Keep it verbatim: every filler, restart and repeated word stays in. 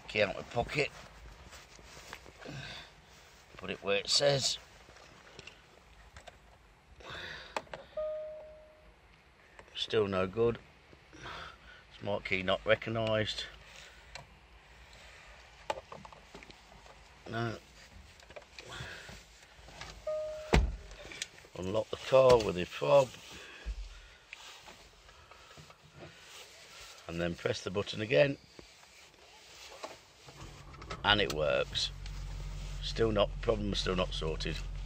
key out my pocket, put it where it says. Still no good. Smart key not recognised. No. Unlock the car with the fob and then press the button again and it works. Still not, problem still not sorted.